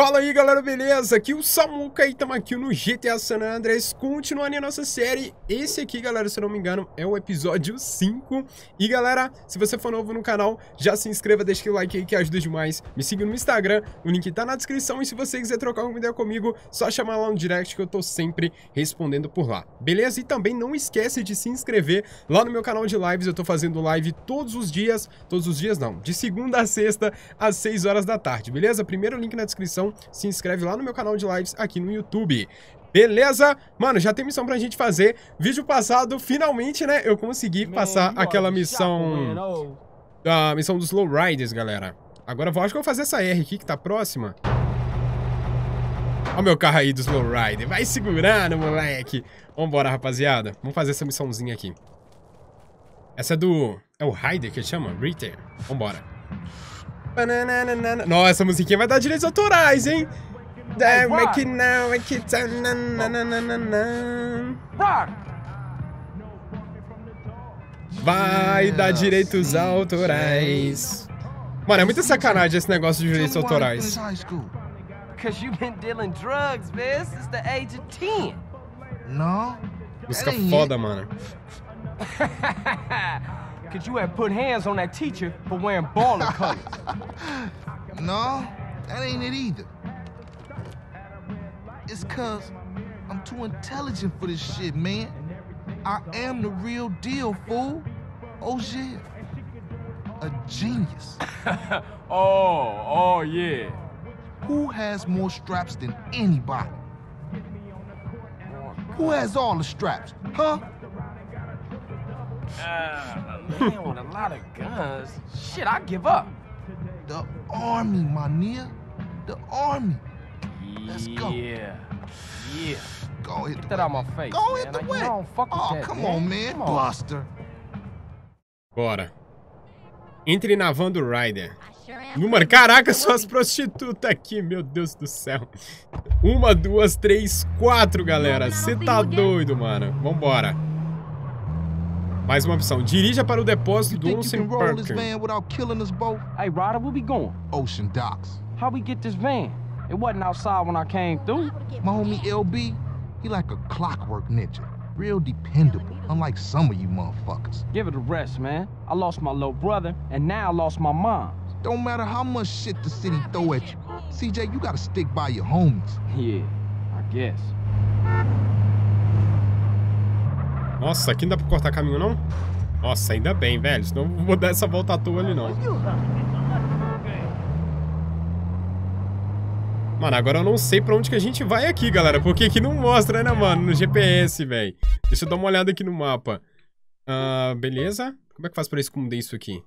Fala aí galera, beleza? Aqui o Samuca e estamos aqui no GTA San Andreas, continuando a nossa série. Esse aqui, galera, se eu não me engano, é o episódio 5. E galera, se você for novo no canal, já se inscreva, deixa aquele like aí que ajuda demais. Me siga no Instagram, o link tá na descrição. E se você quiser trocar uma ideia comigo, só chamar lá no direct que eu tô sempre respondendo por lá, beleza? E também não esquece de se inscrever lá no meu canal de lives. Eu tô fazendo live todos os dias não, de segunda a sexta às 6 horas da tarde, beleza? Primeiro link na descrição. Se inscreve lá no meu canal de lives aqui no YouTube. Beleza? Mano, já tem missão pra gente fazer. Vídeo passado, finalmente, né? Eu consegui passar aquela missão... A missão dos Lowriders, galera. Agora eu acho que eu vou fazer essa R aqui, que tá próxima. Olha o meu carro aí dos Lowrider. Vai segurando, moleque. Vambora, rapaziada. Vamos fazer essa missãozinha aqui. Essa é do... É o Rider que chama? Ritter. Vambora. Nossa, essa musiquinha vai dar direitos autorais, hein? Vai dar direitos autorais. Mano, é muita sacanagem esse negócio de direitos autorais. Música foda, mano. Cause you have put hands on that teacher for wearing baller colors. No, that ain't it either. It's cause I'm too intelligent for this shit, man. I am the real deal, fool. Oh shit. A genius. Oh yeah. Who has more straps than anybody? Who has all the straps, huh? Man with a lot of guns. Shit, I give up. The army, my nigga. The army. Let's go. Yeah. Go hit Get the that out my face. Go man. hit the Like, way. you don't fuck with Oh, that, come man. on, man. Come on. Buster. Bora. Entre na van do Rider. Mano, caraca, só as prostitutas aqui, meu Deus do céu. 1, 2, 3, 4, galera. Você tá doido, mano. Vambora. Mais uma opção. Dirija para o depósito do Ocean Park. Hey, Ryder, where we going? Ocean Docks. How we get this van? It wasn't outside when I came through. My homie LB, he like a clockwork ninja. Real dependable, unlike some of you motherfuckers. Give it a rest, man. I lost my little brother, and now I lost my mom. Don't matter how much shit the city throw at you. CJ, you gotta stick by your homies. Yeah, I guess. Nossa, aqui não dá pra cortar caminho, não? Nossa, ainda bem, velho. Senão eu vou dar essa volta à toa ali, não. Mano, agora eu não sei pra onde que a gente vai aqui, galera. Porque aqui não mostra, né, mano? No GPS, velho. Deixa eu dar uma olhada aqui no mapa. Beleza. Como é que faz pra esconder isso aqui?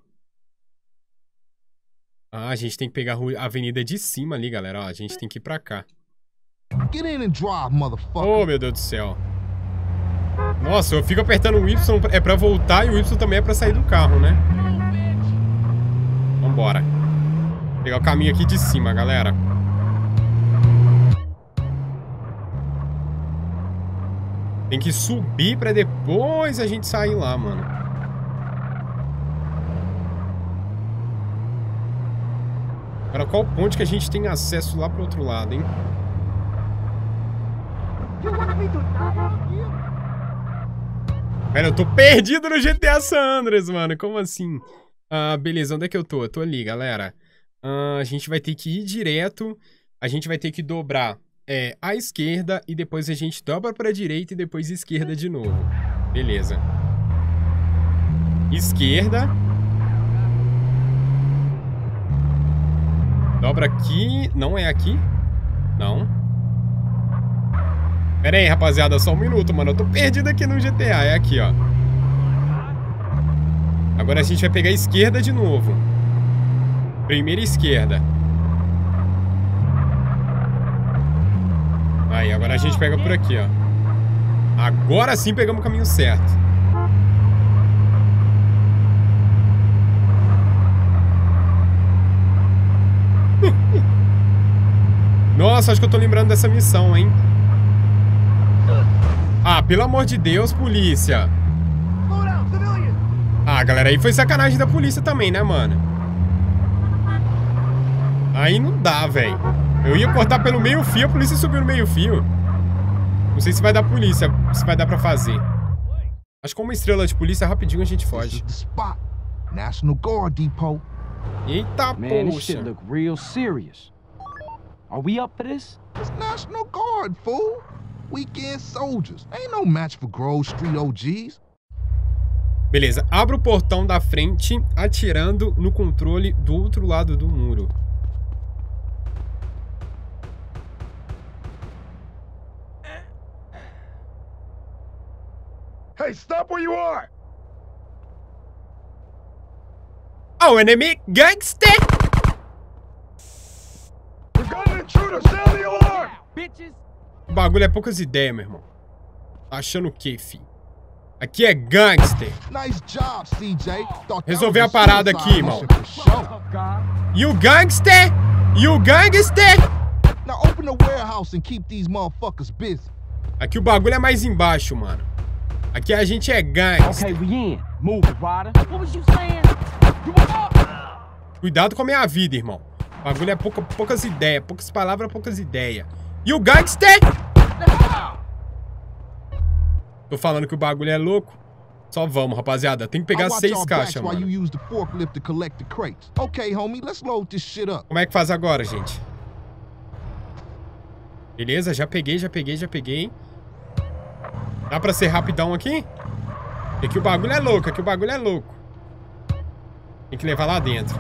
A gente tem que pegar a avenida de cima ali, galera. Ó, a gente tem que ir pra cá. Get in and drive, motherfucker. Oh, meu Deus do céu. Nossa, eu fico apertando o Y é pra voltar e o Y também é pra sair do carro, né? Vambora. Vou pegar o caminho aqui de cima, galera. Tem que subir pra depois a gente sair lá, mano. Agora, qual ponte que a gente tem acesso lá pro outro lado, hein? Velho, eu tô perdido no GTA San Andreas, mano. Como assim? Beleza, onde é que eu tô? Eu tô ali, galera. A gente vai ter que ir direto. A gente vai ter que dobrar à esquerda. E depois a gente dobra pra direita e depois esquerda de novo. Beleza. Esquerda. Dobra aqui. Não é aqui? Não. Pera aí, rapaziada, só um minuto, mano. Eu tô perdido aqui no GTA. É aqui, ó. Agora a gente vai pegar a esquerda de novo. Primeira esquerda. Aí, agora a gente pega por aqui, ó. Agora sim pegamos o caminho certo. Nossa, acho que eu tô lembrando dessa missão, hein? Ah, pelo amor de Deus, polícia. Ah, galera, aí foi sacanagem da polícia também, né, mano? Aí não dá, velho. Eu ia cortar pelo meio-fio, a polícia subiu no meio-fio. Não sei se vai dar polícia, se vai dar pra fazer. Acho que com uma estrela de polícia, rapidinho a gente foge. National Guard Depot. Eita, Man, this shit poxa. look real serious. Are we up for this? It's National Guard, fool. Weekend soldiers. Ain't no match for Grove Street OGs. Beleza, abra o portão da frente, atirando no controle do outro lado do muro. Hey, stop where you are! Oh, enemy gangster! We've got an intruder! Sound the alarm! Bitches! O bagulho é poucas ideias, meu irmão. Tá achando o quê, fi? Aqui é gangster. Nice job, CJ. Thought that Resolver was a parada suicide aqui, irmão. mission for sure. You gangster? You gangster? Now open the warehouse and keep these motherfuckers busy. Aqui o bagulho é mais embaixo, mano. Aqui a gente é gangster. Okay, we in. Move it, Ryder. What was you saying? You up? Cuidado com a minha vida, irmão. O bagulho é poucas ideias. Poucas palavras, poucas ideias. You gangster? Tô falando que o bagulho é louco. Só vamos, rapaziada. Tem que pegar 6 caixas, mano. Okay, homie, let's load this shit up. Como é que faz agora, gente? Beleza, já peguei. Dá pra ser rapidão aqui? Aqui o bagulho é louco, Tem que levar lá dentro.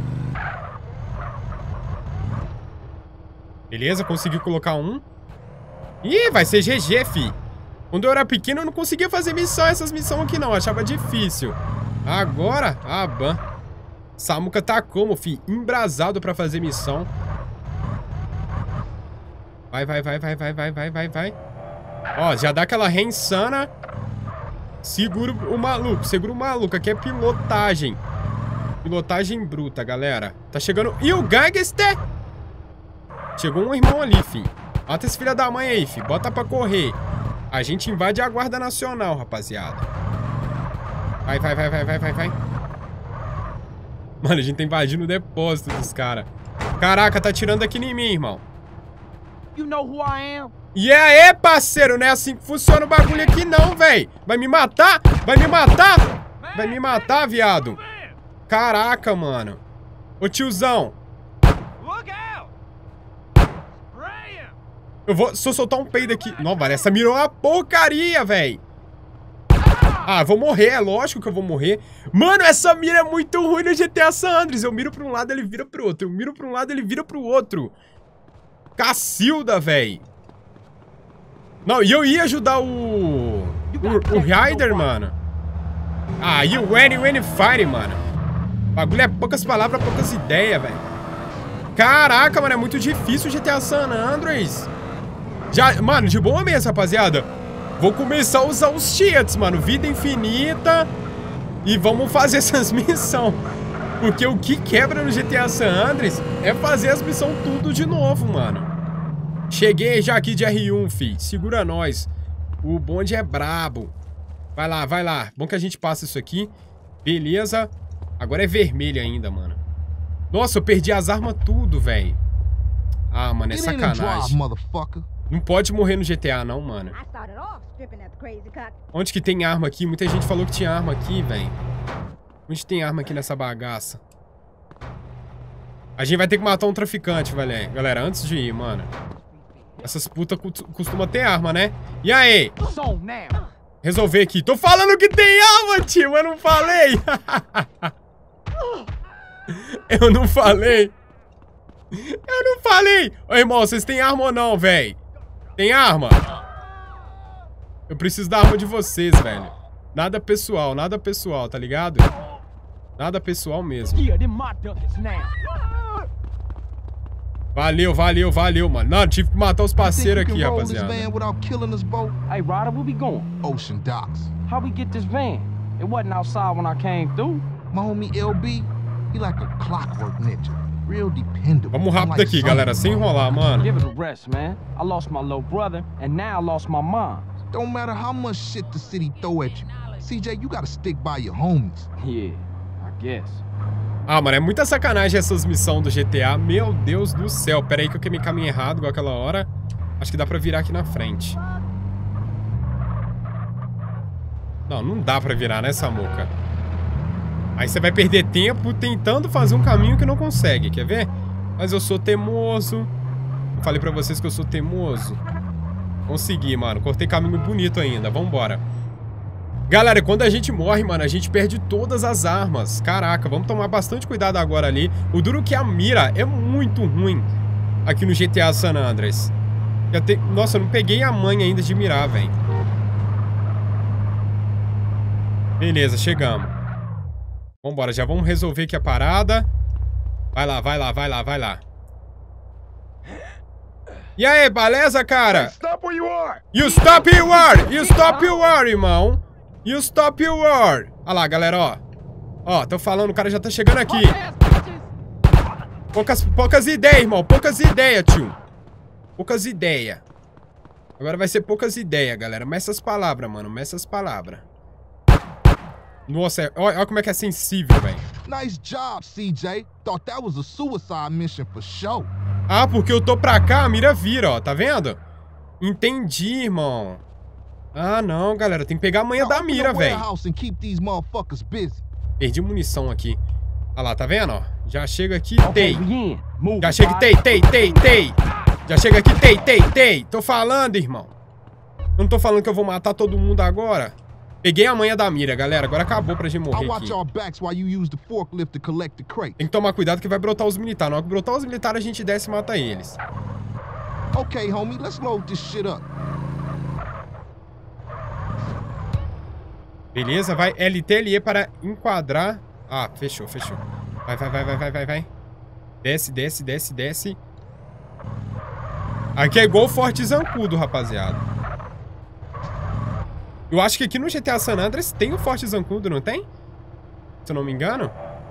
Beleza, consegui colocar um. Ih, vai ser GG, fi. Quando eu era pequeno, eu não conseguia fazer essas missões aqui, não. Eu achava difícil. Agora, ban. Samuca tá como, fi? Embrasado pra fazer missão. Vai. Ó, já dá aquela ré insana. Segura o maluco. Aqui é pilotagem. Pilotagem bruta, galera. Tá chegando... E o gangster? Chegou um irmão ali, fi. Mata esse filho da mãe aí, fi. Bota pra correr. A gente invade a Guarda Nacional, rapaziada. Vai. Mano, a gente tá invadindo o depósito dos caras. Caraca, tá atirando aqui em mim, irmão. You know who I am? E aí, parceiro, não é assim que funciona o bagulho aqui não, véi. Vai me matar? Vai me matar, viado. Caraca, mano. Ô, tiozão. Eu vou só soltar um peido aqui. Não, velho, essa mira é uma porcaria, velho. Ah, vou morrer, é lógico que eu vou morrer. Mano, essa mira é muito ruim no GTA San Andreas. Eu miro pra um lado, ele vira pro outro. Eu miro pra um lado, ele vira pro outro. Cacilda, velho. Não, e eu ia ajudar o Ryder, mano. Ah, e o When Fire, mano. O bagulho é poucas palavras, poucas ideias, velho. Caraca, mano, é muito difícil o GTA San Andreas. Mano, de boa mesmo, rapaziada. Vou começar a usar os cheats, mano. Vida infinita. E vamos fazer essas missões. Porque o que quebra no GTA San Andreas é fazer as missões tudo de novo, mano. Cheguei já aqui de R1, fi. Segura nós. O bonde é brabo. Vai lá. Bom que a gente passa isso aqui. Beleza. Agora é vermelho ainda, mano. Nossa, eu perdi as armas tudo, velho. Ah, mano, é sacanagem. Não pode morrer no GTA, não, mano. Onde que tem arma aqui? Muita gente falou que tinha arma aqui, velho. Onde tem arma aqui nessa bagaça? A gente vai ter que matar um traficante, velho. Galera, antes de ir, mano. Essas putas costumam ter arma, né? E aí? Resolver aqui. Tô falando que tem arma, tio. Eu não falei. Eu não falei. Ô, irmão, vocês têm arma ou não, velho? Tem arma? Eu preciso da arma de vocês, velho. Nada pessoal, tá ligado? Nada pessoal mesmo. Valeu, mano. Não, tive que matar os parceiros aqui, rapaziada. Hey, Ryder, where we going? Ocean docks. How we get this van? It wasn't outside when I came through. My homie LB, he like a clockwork ninja. Real dependable. Vamos rápido aqui, galera, sem enrolar, mano. Give it a rest, man. I lost my little brother, and now I lost my mom. Don't matter how much shit the city throw at you. CJ, you gotta stick by your homies. Yeah, I guess. Ah, mano, é muita sacanagem essas missões do GTA. Meu Deus do céu. Pera aí que eu queimei caminho errado, igual aquela hora. Acho que dá pra virar aqui na frente. Não, não dá pra virar, né, Samuca? Aí você vai perder tempo tentando fazer um caminho que não consegue, quer ver? Mas eu sou teimoso. Eu falei pra vocês que eu sou teimoso. Consegui, mano. Cortei caminho bonito ainda. Vambora. Galera, quando a gente morre, mano, a gente perde todas as armas. Caraca, vamos tomar bastante cuidado agora ali. O duro que a mira é muito ruim aqui no GTA San Andreas. Nossa, eu não peguei a manha ainda de mirar, velho. Beleza, chegamos. Vambora, já vamos resolver aqui a parada. Vai lá, vai lá, vai lá, vai lá. E aí, beleza, cara? Stop where you are! You stop your war! You stop your war, irmão! You stop your war! Olha lá, galera, ó. Ó, tô falando, o cara já tá chegando aqui. Poucas ideias, irmão. Poucas ideias, tio. Poucas ideias. Agora vai ser poucas ideias, galera. Meça as palavras, mano. Meça as palavras. Nossa, olha como é que é sensível, velho. Nice job, CJ. Thought that was a suicide mission for sure. Ah, porque eu tô pra cá, a mira vira, ó. Tá vendo? Entendi, irmão. Ah, não, galera. Tem que pegar a manha da mira, velho. Perdi munição aqui. Olha lá, tá vendo, ó? Já chega aqui, tei. Já chega, tei. Já chega aqui, tei. Tô falando, irmão. Eu não tô falando que eu vou matar todo mundo agora. Peguei a manha da mira, galera. Agora acabou pra gente morrer aqui. Tem que tomar cuidado que vai brotar os militares. Na hora que brotar os militares, a gente desce e mata eles. Ok, homie, let's load this shit up. Beleza, vai LTLE para enquadrar. Ah, fechou. Vai. Desce. Aqui é igual o Forte Zancudo, rapaziada. Eu acho que aqui no GTA San Andreas tem o Forte Zancudo, não tem? Se eu não me engano.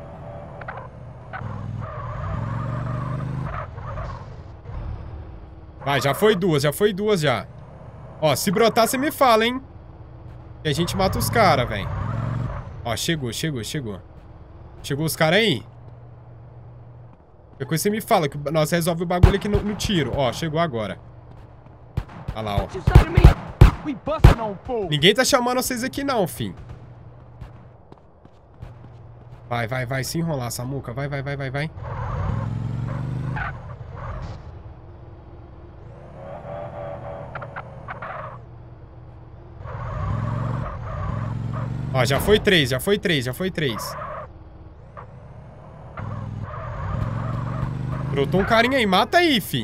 Vai, já foi duas já. Ó, se brotar, você me fala, hein? E a gente mata os caras, velho. Ó, chegou. Chegou os caras aí. Depois você me fala que nós resolve o bagulho aqui no tiro. Ó, chegou agora. Olha lá, ó. Ninguém tá chamando vocês aqui não, fim. Vai. Se enrolar, Samuca. Vai. Ó, já foi três. Brotou um carinha aí. Mata aí, fim.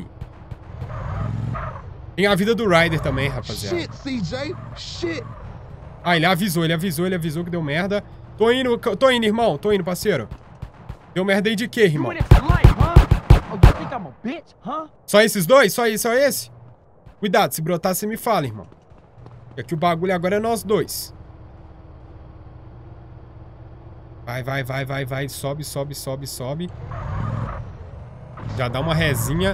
Tem a vida do Ryder também, rapaziada. Shit, CJ. Shit. Ah, ele avisou que deu merda. Tô indo, irmão. Tô indo, parceiro. Deu merda aí de quê, irmão? Só esses dois? Só esse? Cuidado, se brotar, você me fala, irmão. Porque aqui o bagulho agora é nós dois. Vai. Sobe. Já dá uma resinha.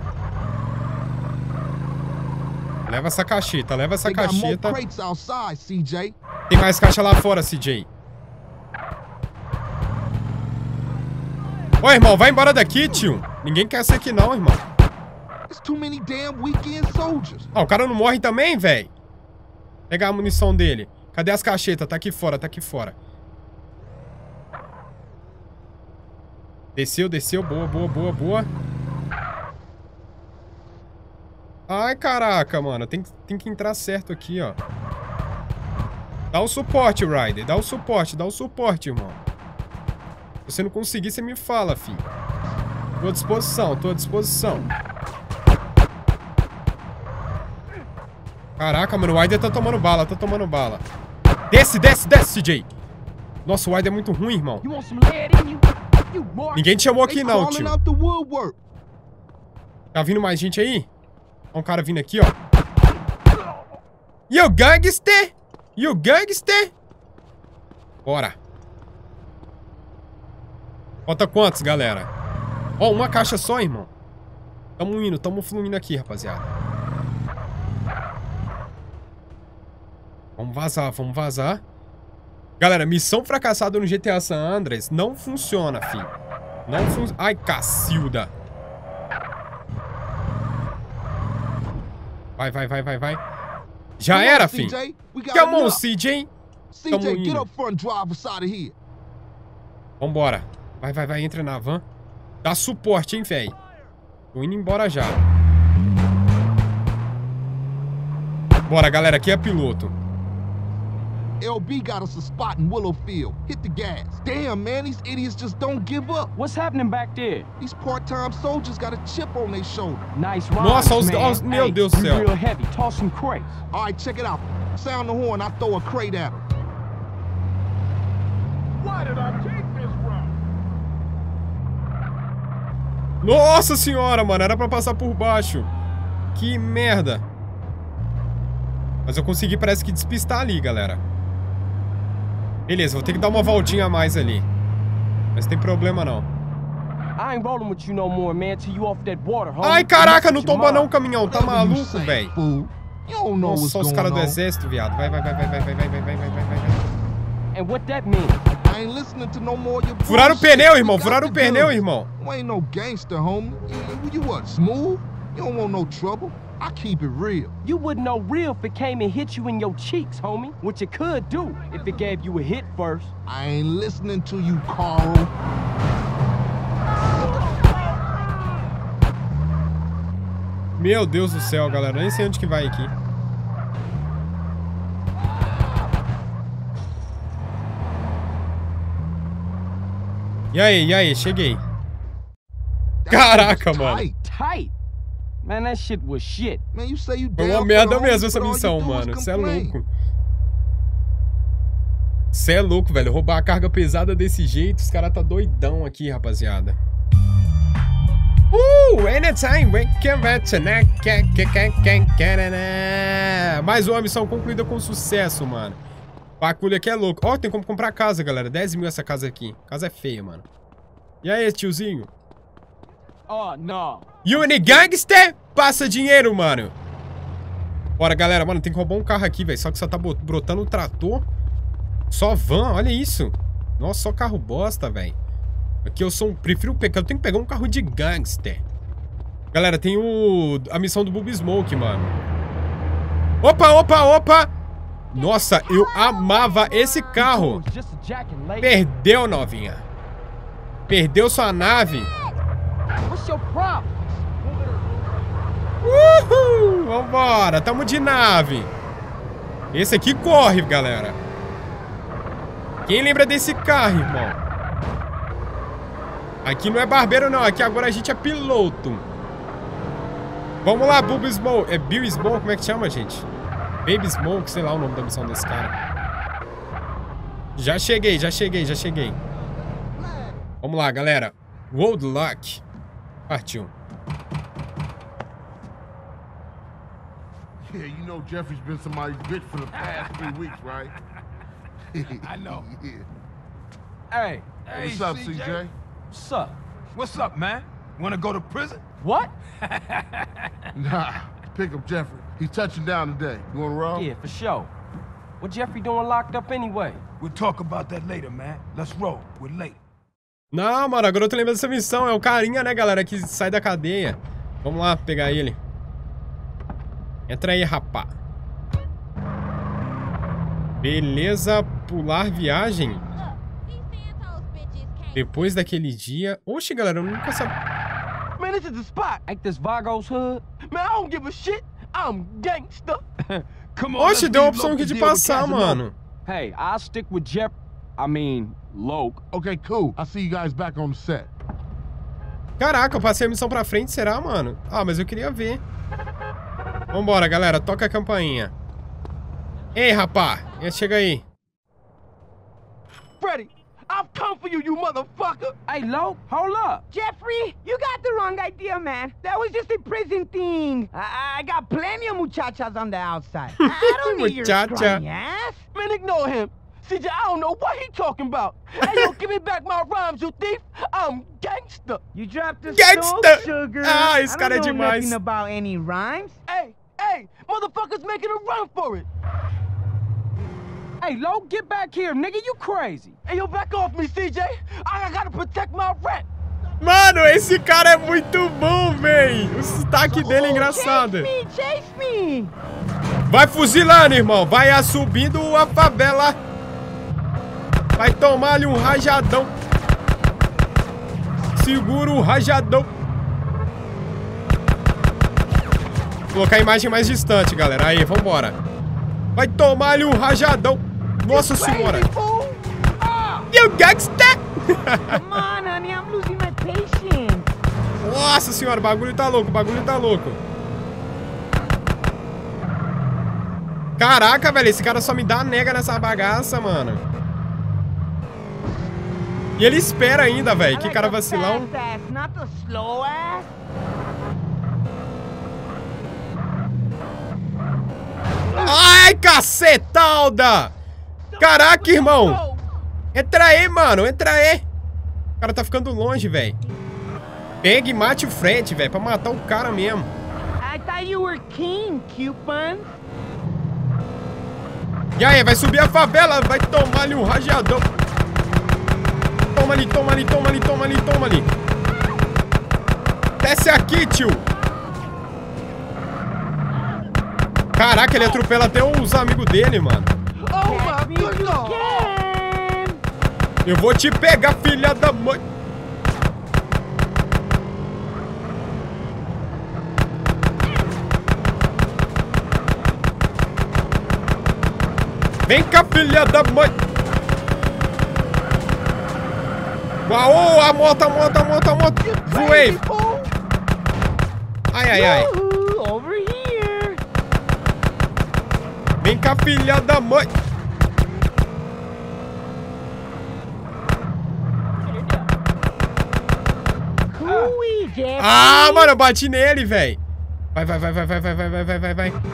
Leva essa cacheta. Tem mais caixa lá fora, CJ. Ô, irmão, vai embora daqui, tio. Ninguém quer ser aqui não, irmão. Ah, o cara não morre também, velho? Pegar a munição dele. Cadê as caixetas? Tá aqui fora. Desceu. Boa. Ai, caraca, mano. Tem que entrar certo aqui, ó. Dá o suporte, Ryder. Dá o suporte, irmão. Se você não conseguir, você me fala, filho. Tô à disposição. Caraca, mano. O Ryder tá tomando bala. Desce, CJ. Nossa, o Ryder é muito ruim, irmão. Ninguém te chamou aqui não, tio. Tá vindo mais gente aí? Ó, um cara vindo aqui, ó. You gangster? Bora. Falta quantos, galera? Ó, uma caixa só, irmão. Tamo fluindo aqui, rapaziada. Vamos vazar. Galera, missão fracassada no GTA San Andreas não funciona, filho. Não funciona. Ai, Cacilda. Vai, vai, vai, vai, vai. Já era, fim. Come on, CJ. CJ, get up front, drive us out of here. Vambora. Vai, vai, vai, entra na van. Dá suporte, hein, véi. Tô indo embora já. Bora, galera, aqui é piloto. LB got us a spot in Willowfield. Hit the gas. Damn, man, these idiots just don't give up. What's happening back there? These part-time soldiers got a chip on their shoulder. Nice ride, Nossa, man. meu Deus do céu. Real heavy. Toss some crates. All right, check it out. Sound the horn, I throw a crate at them. Why did I take this route? Nossa senhora, mano. Era pra passar por baixo. Que merda. Mas eu consegui, parece que, despistar ali, galera. Beleza, vou ter que dar uma voltinha a mais ali. Mas tem problema não. Ai, caraca, não tomba não, caminhão. Tá maluco, velho? Nossa, só os caras do exército, viado. Vai, vai, vai, vai, vai, vai, vai, vai, vai, vai, vai, vai. Furaram o pneu, irmão. Furaram o pneu, irmão. Ain't no gangster, homie. You what, smooth? You don't want no trouble. I keep it real. You wouldn't know real if it came and hit you in your cheeks, homie. Which it could do if it gave you a hit first. I ain't listening to you, Carl. Meu Deus do céu, galera. Nem sei onde que vai aqui. E aí, cheguei. Caraca, mano. Tight. Man, that shit was shit. Man, you say you Foi uma merda mesmo essa missão, mano. Cê é louco. Cê é louco, velho. Roubar a carga pesada desse jeito. Os caras tá doidão aqui, rapaziada. Anytime we can mais uma missão concluída com sucesso, mano. O bagulho aqui é louco. Ó, tem como comprar casa, galera. 10 mil essa casa aqui. Casa é feia, mano. E aí, tiozinho? Oh, não. Uni Gangster, passa dinheiro, mano. Bora, galera. Mano, tem que roubar um carro aqui, velho. Só que só tá brotando um trator. Só van, olha isso. Nossa, só carro bosta, velho. Aqui eu prefiro pegar. Eu tenho que pegar um carro de gangster. Galera, tem a missão do Boob Smoke, mano. Opa! Nossa, eu amava esse carro. Perdeu, novinha. Perdeu sua nave. Uhul! Vambora, tamo de nave. Esse aqui corre, galera. Quem lembra desse carro, irmão? Aqui não é barbeiro, não. Aqui agora a gente é piloto. Vamos lá, Boob Smoke. É Bill Smoke, como é que chama, gente? Baby Smoke, sei lá o nome da missão desse cara. Já cheguei. Vamos lá, galera. Road Luck. Partiu. Yeah, you know Jeffrey's been somebody's bitch for the past 3 weeks, right? I know. Hey. What's up, CJ? What's up? What's up, man? Wanna go to prison? What? Nah, pick up Jeffrey. He's touching down today. You wanna roll? Yeah, for sure. What Jeffrey doing locked up anyway? We'll talk about that later, man. Let's roll. We're late. Não, mano, agora eu tô lembrando dessa missão. É o carinha, né, galera, que sai da cadeia. Vamos lá pegar ele. Entra aí, rapá. Beleza, pular viagem. Depois daquele dia... Oxe, galera, eu nunca sabia... Man, this is the spot. Like this Vagos hood. Man, I don't give a shit. I'm gangster. Come on. Oxe, deu a opção aqui de passar, mano. Hey, I'll stick with Jeff. I mean, Loke. Okay, cool. I'll see you guys back on the set. Caraca, eu passei a missão pra frente, será, mano? Ah, mas eu queria ver. Vambora, galera. Toca a campainha. Ei, rapá. Chega aí. Freddy, I've come for you, you motherfucker. Hey, Loke, hold up. Jeffrey, you got the wrong idea, man. That was just a prison thing. I got plenty of muchachas on the outside. I don't need your scrawny ass. Man, ignore him. CJ, I don't know what he talking about. Hey, yo, give me back my rhymes, you thief. I'm gangster. You dropped the Gangster. sugar. Ah, esse cara é I don't know demais. nothing about any rhymes. Hey, motherfuckers making a run for it. Hey, Loke, get back here, nigga. You crazy. Hey, yo, back off me, CJ. I gotta protect my rent. Mano, esse cara é muito bom, véi. O sotaque dele é engraçado. Chase me! Vai fuzilando, irmão. Vai subindo a favela. Vai tomar ali um rajadão. Segura o rajadão. Vou colocar a imagem mais distante, galera. Aí, vambora. Vai tomar ali um rajadão. Nossa senhora. You gangsta! Come on, honey, I'm losing my patience. Nossa senhora, o bagulho tá louco, o bagulho tá louco. Caraca, velho, esse cara só me dá nega nessa bagaça, mano. E ele espera ainda, velho. Que cara vacilão. Ai, cacetalda! Caraca, irmão! Entra aí, mano, entra aí! O cara tá ficando longe, velho. Pega e mate o Fred, velho, pra matar o cara mesmo. I thought you were king, Cupid. E aí, vai subir a favela, vai tomar ali um rajadão. Toma ali, toma ali, toma ali, toma ali, toma ali. Desce aqui, tio. Caraca, ele atropela até os amigos dele, mano. Oh my God! Eu vou te pegar, filha da mãe. Vem cá, filha da mãe. Uau, a moto, a moto, a moto, a moto. Voei. Ai, ai, ai. Over here. Vem cá, filha da mãe. Ah, mano, eu bati nele, velho. Vai, vai, vai, vai, vai, vai, vai, vai, vai, vai, vai.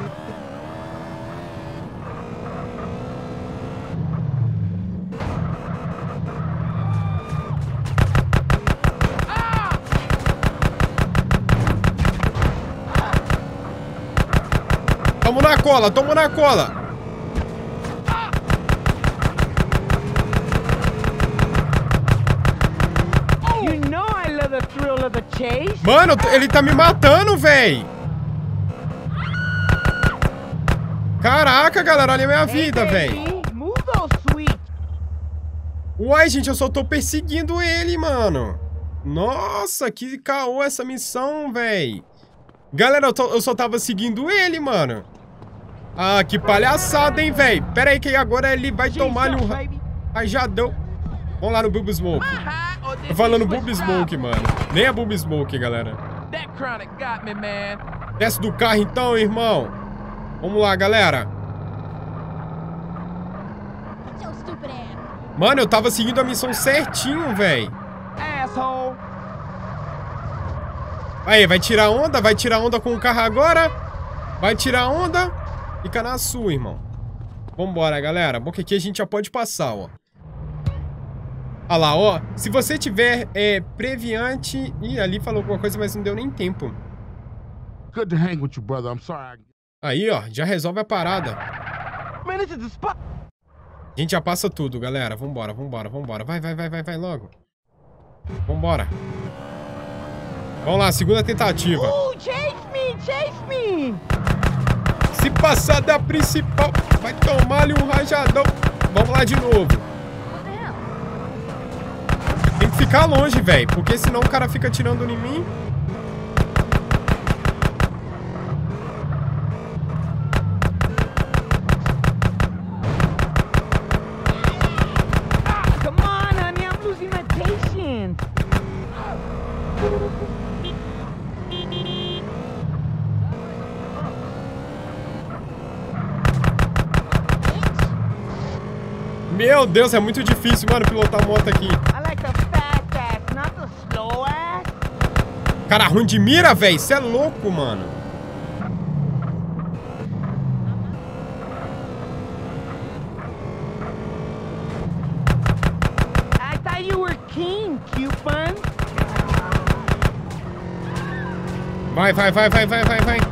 Tamo na cola, tamo na cola. Mano, ele tá me matando, véi. Caraca, galera, olha a minha vida, véi. Uai, gente, eu só tô perseguindo ele, mano. Nossa, que caô essa missão, véi. Galera, eu só tava seguindo ele, mano. Ah, que palhaçada, hein, véi. Pera aí que agora ele vai tomar um rajadão. Vamos lá no Boob Smoke. Tô falando Boob Smoke, mano. Nem é Boob Smoke, galera. Desce do carro então, irmão. Vamos lá, galera. Mano, eu tava seguindo a missão certinho, velho. Aí, vai tirar onda? Vai tirar onda com o carro agora? Vai tirar onda? Fica na sua, irmão. Vambora, galera. Bom que aqui a gente já pode passar, ó. Olha lá, ó. Se você tiver previante... Ih, ali falou alguma coisa, mas não deu nem tempo. Good to hang with you, brother. I'm sorry. Aí, ó. Já resolve a parada. A gente já passa tudo, galera. Vambora, vambora, vambora. Vai, vai, vai, vai, vai logo. Vambora. Vamos lá, segunda tentativa. Chase me, chase me. Se passar da principal, vai tomar ali um rajadão. Vamos lá de novo. Tem que ficar longe, velho, porque senão o cara fica atirando em mim. Come on, honey, I'm losing my patience. Meu Deus, é muito difícil, mano, pilotar moto aqui. Cara ruim de mira, velho. Isso é louco, mano. I thought you were king, Cupid. Vai, vai, vai, vai, vai, vai, vai.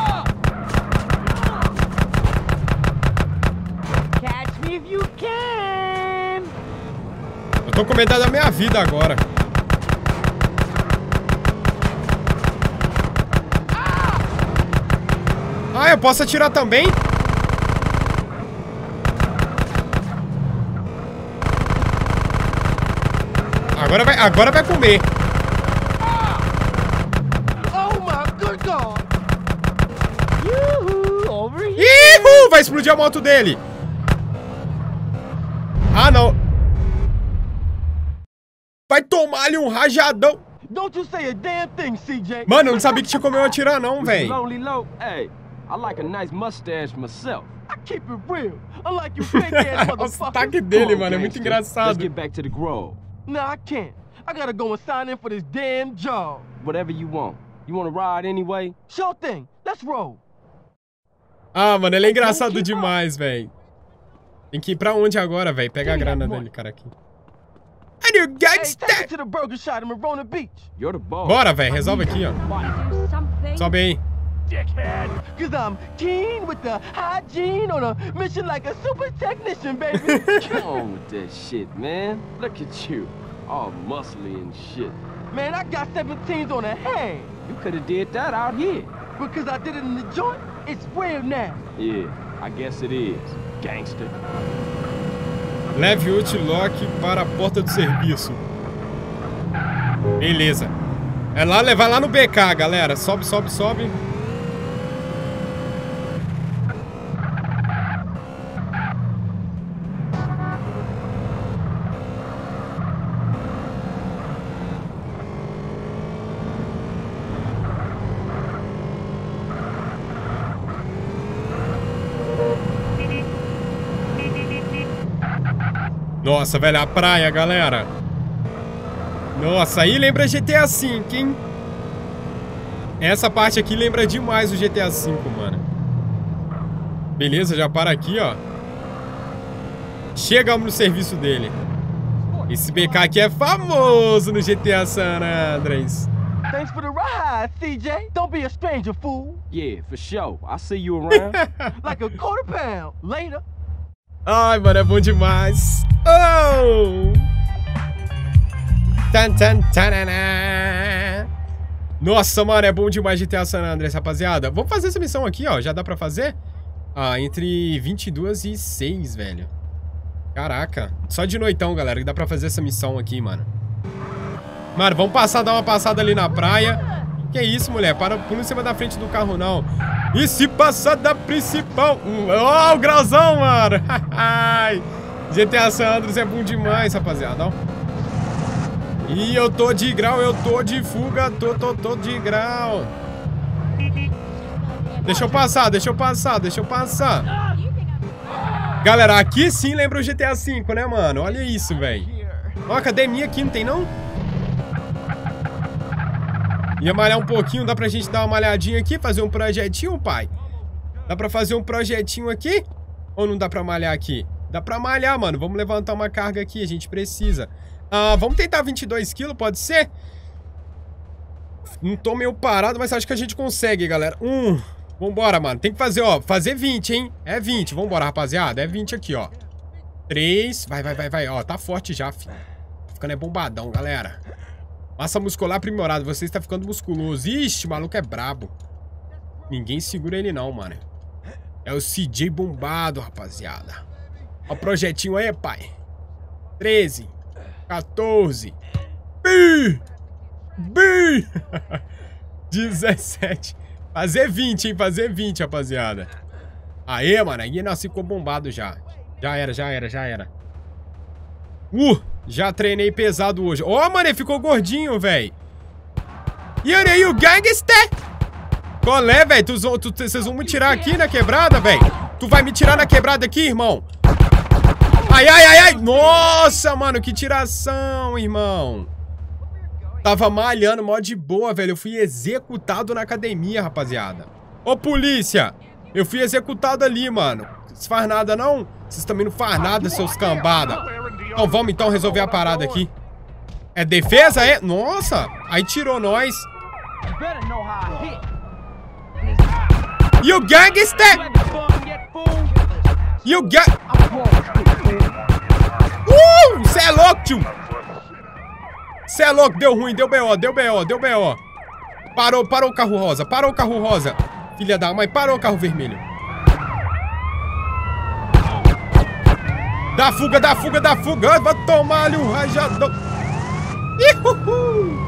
Catch me if you can. Eu tô com medo da minha vida agora. Ah, eu posso atirar também? Agora vai comer. Oh my good God! Yoo-hoo, over here! Ihu! Vai explodir a moto dele. Ah, não. Vai tomar ali um rajadão. Don't you say a damn thing, CJ. Mano, eu não sabia que tinha como eu atirar não, velho. Lonely low, hey, I like a nice mustache myself. I keep it real. Unlike you fake ass O motherfuckers. sotaque dele, mano, é muito Let's engraçado. get back to the Grove. No, I can't. I gotta go and sign in for this damn job. Whatever you want. You wanna ride anyway? Sure thing. Let's roll. Ah, mano, ele é engraçado demais, velho. Tem que ir pra onde agora, velho? Pega a grana dele, cara, aqui. And you Hey, gangsta! take it to the burger shot in Marona Beach. You're the boss. Bora, velho, resolve aqui, ó. Do something. Sobe aí. Dickhead. Cause I'm keen with the hygiene on a mission like a super technician, baby. Come on with that shit, man. Look at you. All muscly and shit. Man, I got 17s on a hand. You could have did that out here. Because I did it in the joint, it's real now. Yeah, I guess it is. Gangster. Leve o Outlook para a porta do serviço. Beleza. É lá, levar lá no BK, galera. Sobe, sobe, sobe. Nossa, velho, a praia, galera. Nossa, aí lembra GTA V, hein? Essa parte aqui lembra demais o GTA V, mano. Beleza, já para aqui, ó. Chegamos no serviço dele. Esse BK aqui é famoso no GTA San Andreas. Thanks for the ride, CJ. Don't be a stranger, fool. Yeah, for sure. I'll see you around. Like a quarter pound. Later. Ai, mano, é bom demais. Oh! Tan, tan, tanana. Nossa, mano, é bom demais GTA San Andreas, rapaziada. Vamos fazer essa missão aqui, ó. Já dá pra fazer? Ah, entre 22 e 6, velho. Caraca. Só de noitão, galera, que dá pra fazer essa missão aqui, mano. Mano, vamos passar, dar uma passada ali na praia. Que isso, mulher? Para por em cima da frente do carro, não. E se passar da principal... Ó, o grauzão, mano. GTA San Andreas é bom demais, rapaziada, ó. E eu tô de grau, eu tô de fuga, tô de grau. Deixa eu passar, deixa eu passar, deixa eu passar. Galera, aqui sim lembra o GTA V, né, mano? Olha isso, velho. Ó, academia aqui, não tem, não? Ia malhar um pouquinho, dá pra gente dar uma malhadinha aqui, fazer um projetinho, pai? Dá pra fazer um projetinho aqui? Ou não dá pra malhar aqui? Dá pra malhar, mano. Vamos levantar uma carga aqui, a gente precisa. Ah, vamos tentar 22 quilos, pode ser? Não tô meio parado, mas acho que a gente consegue, galera. Vambora, mano. Tem que fazer, ó, fazer 20, hein? É 20, vambora, rapaziada. É 20 aqui, ó. 3, vai. Ó, tá forte já, filho. Tá ficando bombadão, galera. Massa muscular aprimorada, você está ficando musculoso. Ixi, o maluco é brabo. Ninguém segura ele não, mano. É o CJ bombado, rapaziada. Ó o projetinho aí, pai. 13, 14, 17. Fazer 20, hein? Fazer 20, rapaziada. Aê, mano. Aí nós ficou bombado já. Já era. Já treinei pesado hoje. Ó, mano, ele ficou gordinho, velho. E aí, o gangster? Qual é, velho? Vocês vão me tirar aqui na quebrada, velho? Tu vai me tirar na quebrada aqui, irmão? Ai. Nossa, mano, que tiração, irmão. Tava malhando, mó de boa, velho. Eu fui executado na academia, rapaziada. Ô, polícia. Eu fui executado ali, mano. Vocês faz nada, não? Vocês também não faz nada, seus cambada. Então vamos, então, resolver a parada aqui. É defesa, é? Nossa. Aí tirou nós. E o gangster? E o gang... Cê é louco, tio. Cê é louco, deu ruim, deu BO, deu BO, deu BO. Parou o carro rosa, parou o carro rosa. Filha da mãe, parou o carro vermelho. Dá fuga, dá fuga, dá fuga. Vai tomar ali um rajadão. Ihuhu.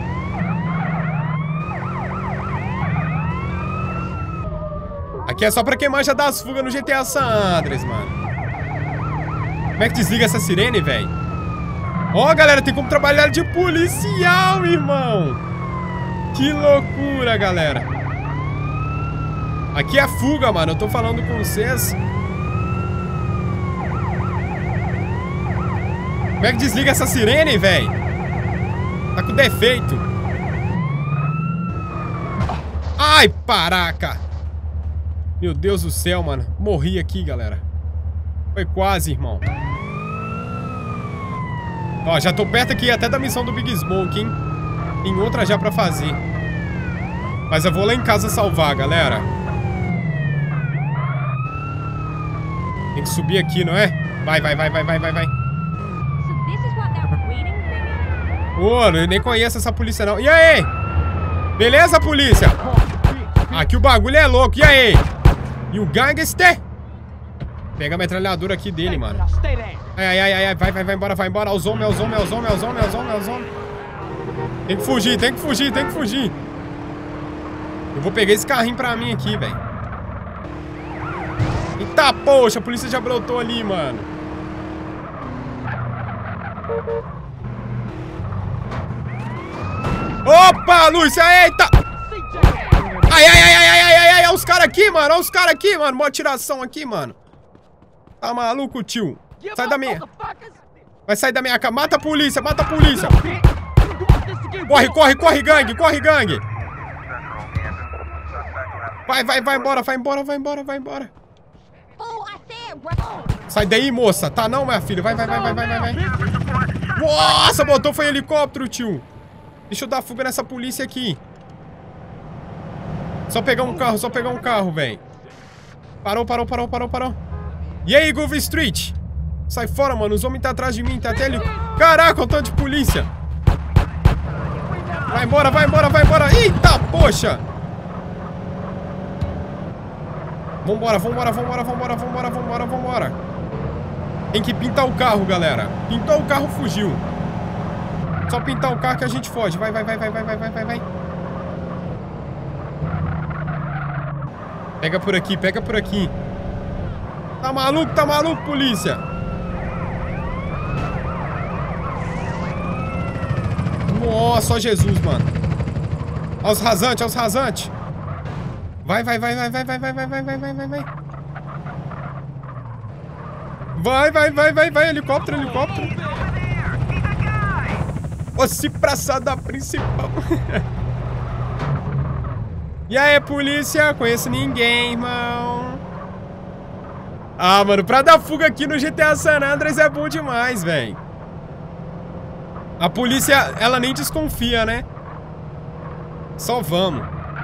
Aqui é só pra quem manja das fugas no GTA San Andreas, mano. Como é que desliga essa sirene, velho? Ó, galera, tem como trabalhar de policial, irmão. Que loucura, galera. Aqui é fuga, mano. Eu tô falando com vocês. Como é que desliga essa sirene, velho? Tá com defeito. Ai, paraca. Meu Deus do céu, mano. Morri aqui, galera. Foi quase, irmão. Ó, já tô perto aqui até da missão do Big Smoke, hein? Tem outra já pra fazer. Mas eu vou lá em casa salvar, galera. Tem que subir aqui, não é? Vai, vai, vai, vai, vai, vai, vai. Ô, eu nem conheço essa polícia, não. E aí? Beleza, polícia? Aqui o bagulho é louco. E aí? E o gangster? Pega a metralhadora aqui dele, mano. Ai, ai, ai, ai. Vai, vai, vai embora, vai embora. Os homens, os homens, os homens, os homens, os homens, os homens. Tem que fugir, tem que fugir, tem que fugir. Eu vou pegar esse carrinho pra mim aqui, velho. Eita, poxa, a polícia já brotou ali, mano. Opa, Lúcia, eita! Ai, ai, ai, ai, ai, ai, ai, ai, os caras aqui, mano, olha os caras aqui, mano. Mó atiração aqui, mano. Tá maluco, tio? Sai da minha... Vai sair da minha casa. Mata a polícia, mata a polícia. Corre, corre, corre, gangue, corre, gangue. Vai, vai, vai embora, vai embora, vai embora, vai embora. Sai daí, moça. Tá não, minha filha. Vai, vai, vai, vai, vai, vai, vai. Nossa, botou foi helicóptero, tio. Deixa eu dar fuga nessa polícia aqui. Só pegar um carro, velho. Parou, parou, parou, parou, parou. E aí, Groove Street? Sai fora, mano. Os homens tá atrás de mim, tá até ali. Caraca, um tanto de polícia. Vai embora, vai embora, vai embora. Eita, poxa. Vambora, vambora, vambora, vambora, vambora, vambora, vambora. Tem que pintar o carro, galera. Pintou o carro, fugiu. Só pintar o carro que a gente foge. Vai, vai, vai, vai, vai, vai, vai, vai, vai. Pega por aqui, pega por aqui. Tá maluco, polícia? Nossa, só Jesus, mano. Olha os rasantes, olha os rasantes. Vai, vai, vai, vai, vai, vai, vai, vai, vai, vai, vai, vai, vai. Vai, vai, vai, vai, vai, helicóptero, helicóptero. Osse praçada principal. E aí, polícia? Conheço ninguém, irmão. Ah, mano, pra dar fuga aqui no GTA San Andreas é bom demais, velho. A polícia, ela nem desconfia, né? Só vamos.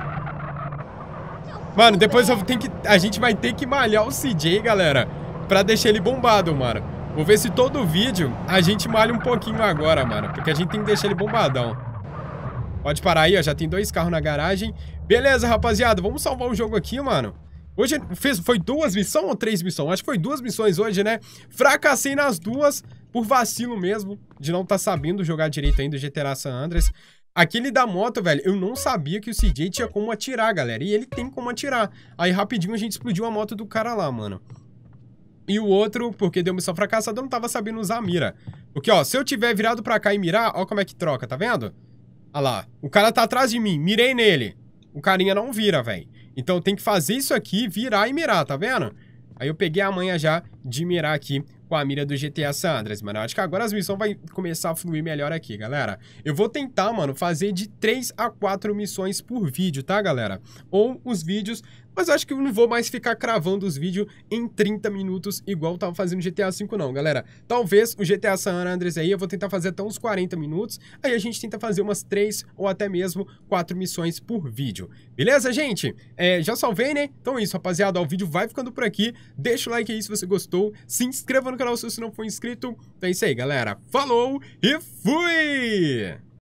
Mano, depois a gente vai ter que malhar o CJ, galera, pra deixar ele bombado, mano. Vou ver se todo vídeo a gente malha um pouquinho agora, mano, porque a gente tem que deixar ele bombadão. Pode parar aí, ó, já tem 2 carros na garagem. Beleza, rapaziada, vamos salvar o jogo aqui, mano. Hoje foi 2 missões ou 3 missões? Acho que foi 2 missões hoje, né? Fracassei nas 2 por vacilo mesmo, de não estar sabendo jogar direito ainda o GTA San Andreas. Aquele da moto, velho, eu não sabia que o CJ tinha como atirar, galera. E ele tem como atirar. Aí, rapidinho, a gente explodiu a moto do cara lá, mano. E o outro, porque deu missão fracassada, eu não tava sabendo usar a mira. Porque, ó, se eu tiver virado pra cá e mirar, ó como é que troca, tá vendo? Olha lá, o cara tá atrás de mim, mirei nele. O carinha não vira, velho. Então tem que fazer isso aqui, virar e mirar, tá vendo? Aí eu peguei a manha já de mirar aqui com a mira do GTA San Andreas, mano. Eu acho que agora as missões vão começar a fluir melhor aqui, galera. Eu vou tentar, mano, fazer de 3 a 4 missões por vídeo, tá, galera? Ou os vídeos Mas eu acho que eu não vou mais ficar cravando os vídeos em 30 minutos igual eu tava fazendo no GTA V não, galera. Talvez o GTA San Andreas aí eu vou tentar fazer até uns 40 minutos, aí a gente tenta fazer umas 3 ou até mesmo 4 missões por vídeo. Beleza, gente? Já salvei, né? Então é isso, rapaziada. O vídeo vai ficando por aqui. Deixa o like aí se você gostou. Se inscreva no canal se você não for inscrito. Então é isso aí, galera. Falou e fui!